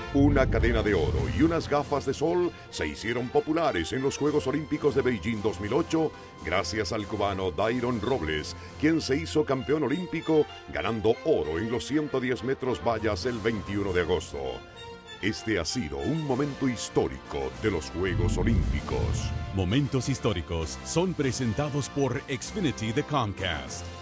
Una cadena de oro y unas gafas de sol se hicieron populares en los Juegos Olímpicos de Beijing 2008 gracias al cubano Dairon Robles, quien se hizo campeón olímpico ganando oro en los 110 metros vallas el 21 de agosto. Este ha sido un momento histórico de los Juegos Olímpicos. Momentos históricos son presentados por Xfinity de Comcast.